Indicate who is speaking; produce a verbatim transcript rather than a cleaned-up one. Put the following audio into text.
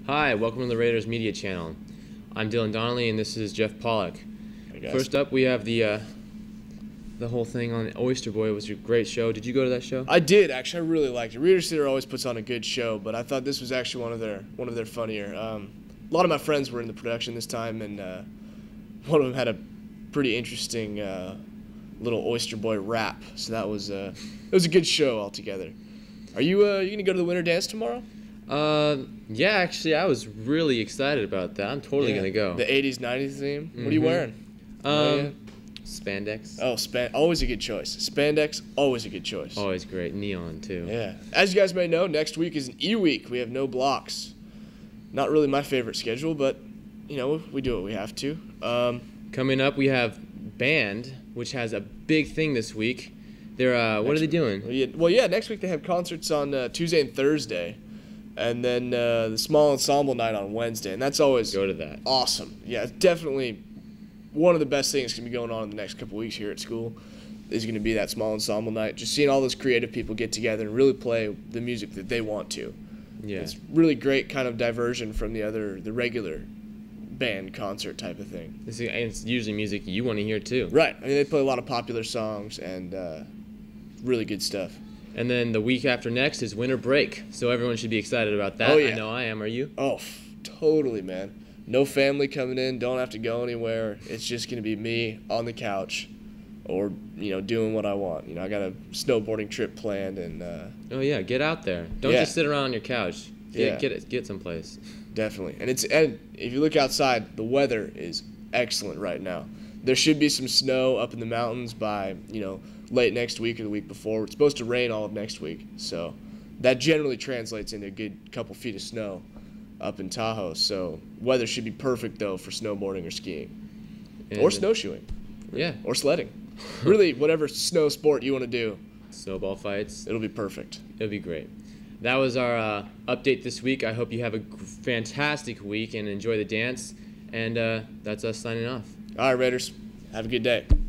Speaker 1: Hi, welcome to the Raiders Media Channel. I'm Dylan Donnelly, and this is Jeff Pollock.
Speaker 2: Hey guys.
Speaker 1: First up, we have the uh, the whole thing on Oyster Boy. It was a great show. Did you go to that show?
Speaker 2: I did actually. I really liked it. Reader's Theater always puts on a good show, but I thought this was actually one of their one of their funnier. Um, a lot of my friends were in the production this time, and uh, one of them had a pretty interesting uh, little Oyster Boy rap. So that was uh, it was a good show altogether. Are you uh, you gonna go to the Winter Dance tomorrow?
Speaker 1: Uh, yeah, actually, I was really excited about that. I'm totally
Speaker 2: Yeah.
Speaker 1: gonna go.
Speaker 2: The eighties, nineties theme.
Speaker 1: Mm-hmm.
Speaker 2: What are you wearing?
Speaker 1: Um,
Speaker 2: Oh, yeah.
Speaker 1: Spandex.
Speaker 2: Oh, span. Always a good choice. Spandex. Always a good choice.
Speaker 1: Always great. Neon too.
Speaker 2: Yeah. As you guys may know, next week is an E week. We have no blocks. Not really my favorite schedule, but you know we do what we have to. Um,
Speaker 1: Coming up, we have Band, which has a big thing this week. They're uh, what are they doing?
Speaker 2: Well yeah, well, yeah, next week they have concerts on uh, Tuesday and Thursday, and then uh, the small ensemble night on Wednesday, and that's always
Speaker 1: Go to that.
Speaker 2: awesome. Yeah, it's definitely one of the best things going to be going on in the next couple weeks here at school is going to be that small ensemble night. Just seeing all those creative people get together and really play the music that they want to.
Speaker 1: Yeah.
Speaker 2: It's really great kind of diversion from the other, the regular band concert type of thing.
Speaker 1: It's, it's usually music you want to hear too.
Speaker 2: Right. I mean, they play a lot of popular songs and uh, really good stuff.
Speaker 1: And then the week after next is winter break, so everyone should be excited about that.
Speaker 2: Oh, yeah.
Speaker 1: I know I am. Are you?
Speaker 2: Oh, f- totally, man. No family coming in. Don't have to go anywhere. It's just going to be me on the couch or, you know, doing what I want. You know, I got a snowboarding trip planned and uh,
Speaker 1: Oh yeah, get out there. Don't
Speaker 2: Yeah.
Speaker 1: just sit around on your couch. Get
Speaker 2: Yeah.
Speaker 1: get it, get someplace.
Speaker 2: definitely. And it's and if you look outside, the weather is excellent right now. There should be some snow up in the mountains by, you know, late next week or the week before. It's supposed to rain all of next week. So that generally translates into a good couple feet of snow up in Tahoe. So weather should be perfect, though, for snowboarding or skiing.
Speaker 1: And
Speaker 2: Or snowshoeing.
Speaker 1: Yeah.
Speaker 2: Or sledding. Really, whatever snow sport you want to do,
Speaker 1: Snowball fights.
Speaker 2: it'll be perfect.
Speaker 1: It'll be great. That was our uh, update this week. I hope you have a g- fantastic week and enjoy the dance. And uh, that's us signing off.
Speaker 2: All right, Raiders. Have a good day.